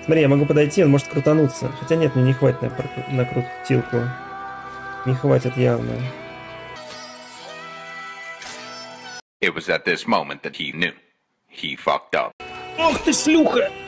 Смотри, я могу подойти, он может крутануться. Хотя нет, мне не хватит на крутилку. Не хватит явно. It was at this moment that he knew. He fucked up. Ох ты, шлюха!